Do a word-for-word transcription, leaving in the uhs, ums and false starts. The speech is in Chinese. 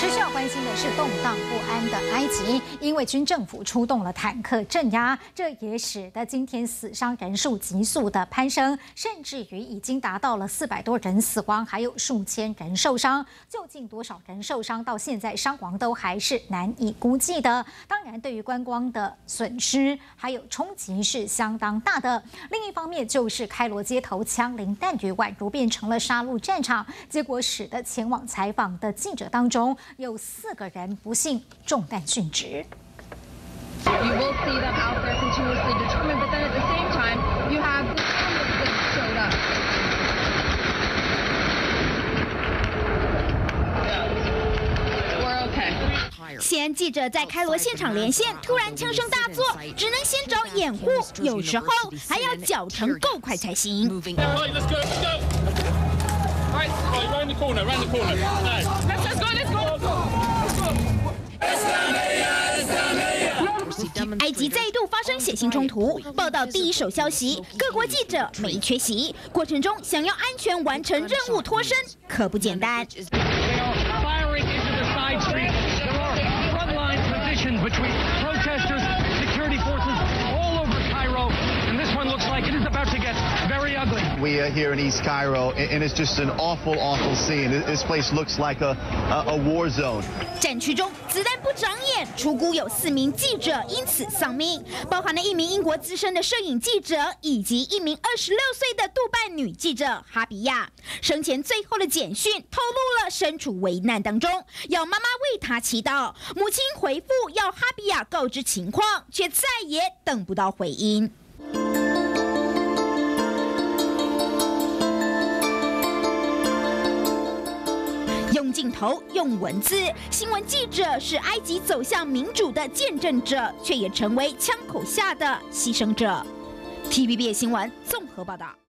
持续要关心的是动荡不安的埃及，因为军政府出动了坦克镇压，这也使得今天死伤人数急速的攀升，甚至于已经达到了四百多人死亡，还有数千人受伤。究竟多少人受伤，到现在伤亡都还是难以估计的。当然，对于观光的损失还有冲击是相当大的。另一方面，就是开罗街头枪林弹雨，宛如变成了杀戮战场，结果使得前往采访的记者当中有四个人不幸中弹殉职。 You will see them out there continuously determined, but then at the same time, you have the cameras that showed up. We're okay. 西安记者在开罗现场连线，突然枪声大作，只能先找掩护，有时候还要脚程够快才行。 Right, let's go, let's go. Right, right, round the corner, round the corner. No. Let's, let's go, let's go. 埃及再度发生血腥冲突，报道第一手消息，各国记者没缺席，过程中想要安全完成任务脱身，可不简单。 Between protesters, security forces all over Cairo, and this one looks like it is about to get very ugly. We are here in East Cairo, and it's just an awful, awful scene. This place looks like a a, a war zone. 战区中子弹不长眼，出估有四名记者因此丧命，包含了一名英国资深的摄影记者，以及一名二十六岁的杜拜女记者哈比亚。生前最后的简讯透露了身处危难当中，要妈妈为她祈祷。母亲回复要哈比亚告知情况，却再也等不到回音。用镜头，用文字，新闻记者是埃及走向民主的见证者，却也成为枪口下的牺牲者。T V B S 新闻综合报道。